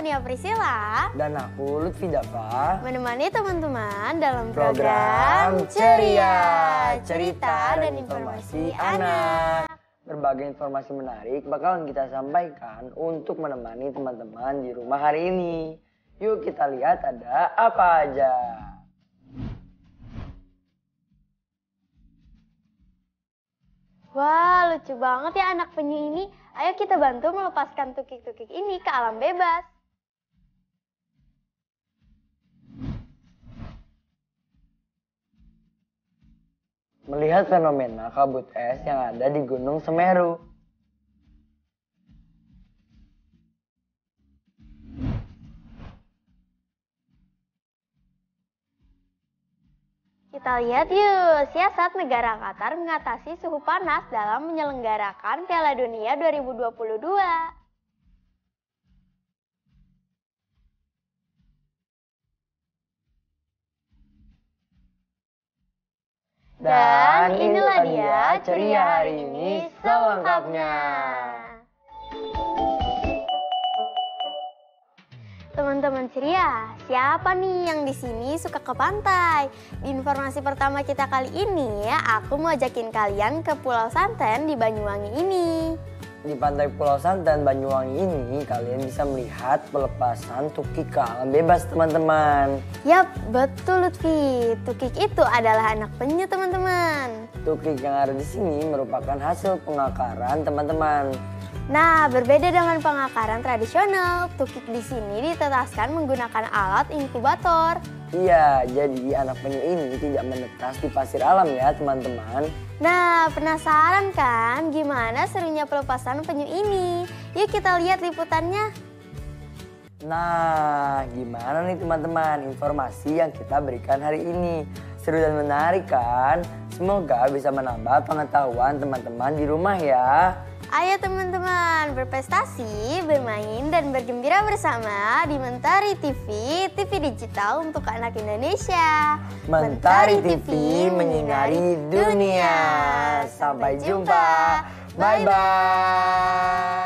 Fania Priscilla. Dan aku Lutfi Dava. Menemani teman-teman dalam program Ceria, cerita dan informasi anak. Berbagai informasi menarik bakalan kita sampaikan untuk menemani teman-teman di rumah hari ini. Yuk kita lihat ada apa aja. Wah, lucu banget ya anak penyu ini. Ayo kita bantu melepaskan tukik-tukik ini ke alam bebas. Melihat fenomena kabut es yang ada di Gunung Semeru. Kita lihat yuk, siasat negara Qatar mengatasi suhu panas dalam menyelenggarakan Piala Dunia 2022. Dan inilah dia ceria hari ini selengkapnya. Teman-teman ceria, siapa nih yang di sini suka ke pantai? Di informasi pertama kita kali ini, aku mau ajakin kalian ke Pulau Santen di Banyuwangi ini. Di pantai Pulau Santen, Banyuwangi ini, kalian bisa melihat pelepasan tukik ke alam bebas, teman-teman. Yap, betul Lutfi. Tukik itu adalah anak penyu, teman-teman. Tukik yang ada di sini merupakan hasil pengakaran, teman-teman. Nah, berbeda dengan pengakaran tradisional, tukik di sini ditetaskan menggunakan alat inkubator. Iya, jadi anak penyu ini tidak menetas di pasir alam ya, teman-teman. Nah, penasaran kan gimana serunya pelepasan penyu ini? Yuk kita lihat liputannya. Nah, gimana nih teman-teman informasi yang kita berikan hari ini? Seru dan menarik kan? Semoga bisa menambah pengetahuan teman-teman di rumah ya. Ayo teman-teman, berprestasi, bermain, dan bergembira bersama di Mentari TV, TV digital untuk anak Indonesia. Mentari TV menyinari dunia. Sampai jumpa. Bye-bye.